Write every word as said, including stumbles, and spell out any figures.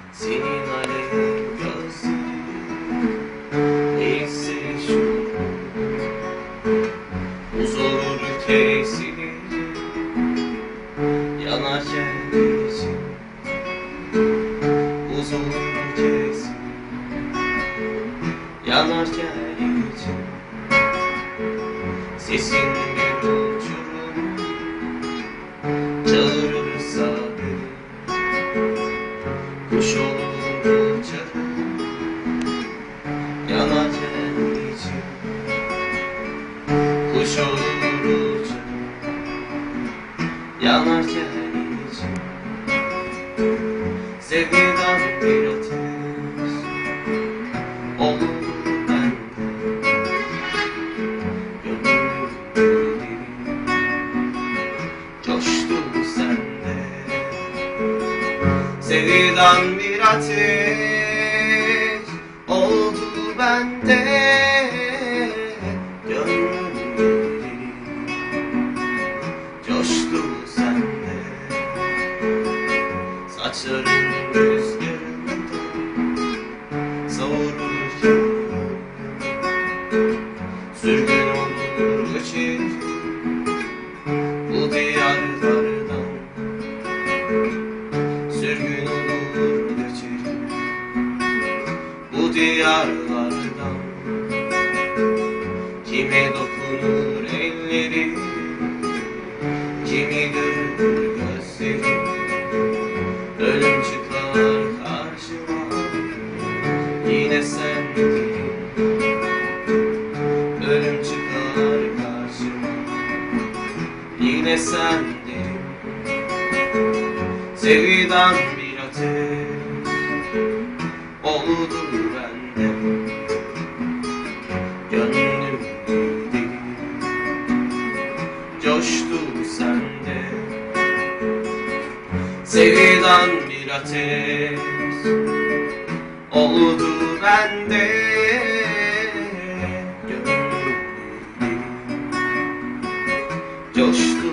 Senin alev gözlerin neyse şu huzur tesiri yanarken için huzur tesiri yanarken için sesin bir uçurum çağırırsa beni kuş olur uçarım yanarken için kuş olur uçarım yanarken için sevgiden bir ateş olur bende gönlüm coştu sende sevgiden bir ateş oldu bende gönlüm coştu sende saçların rüzgarında savururken sürgün olur geçir bu diyarlardan sürgün olur geçir bu diyarlardan kime dokunur elleri kimi görür gözleri ölüm çıkar karşıma yine sen değil ölüm çıkar karşıma yine sen değil sevgiden bir ateş oldu bende gönlüm deli coştu sende sevgiden bir ateş oldu bende gönlüm deli coştu